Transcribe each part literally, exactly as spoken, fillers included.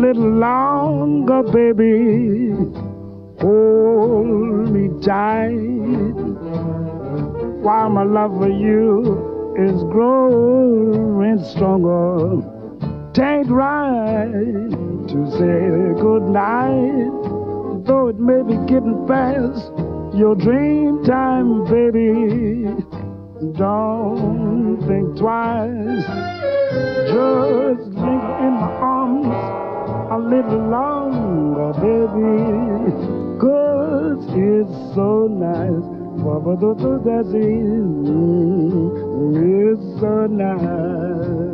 little longer, baby. Hold me tight while my love for you is growing stronger. Tain't right to say good night, though it may be getting past your dream time, baby. Don't think twice, just linger in my arms a little longer, baby, 'cause it's so nice. That's it. It's so nice.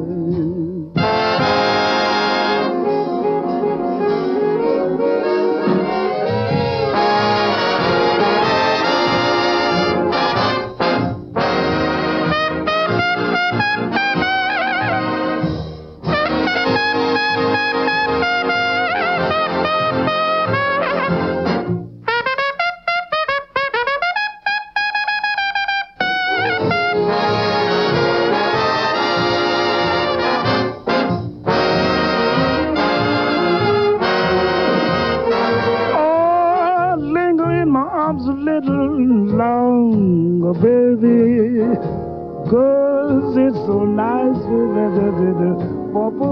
A little longer, baby, 'cause it's so nice.